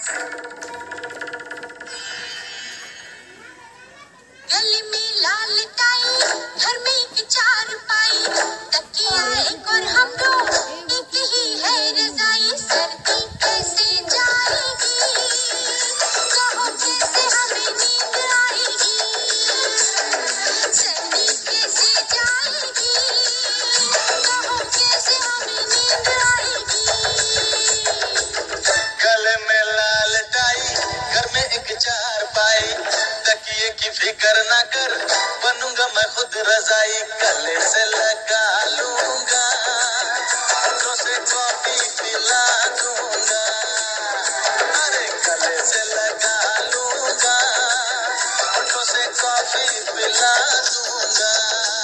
गले में लाल टाई, घर में एक चारपाई, तकिया एक और हम दो, एक ही है रजाई। सर्दी कैसे जाएगी, कहो कैसे हमें नींद आएगी। सर्दी कैसे जाएगी, कहो कैसे हमें नींद आएगी। गले में लाल टाई, घर में एक चारपाई, तकिए की फिक्र ना कर, बनूंगा मैं खुद रजाई। गले से लगा लूंगा, होठों से कॉफी पिला दूंगा। अरे गले से लगा लूंगा, होठों से कॉफी पिला दूंगा।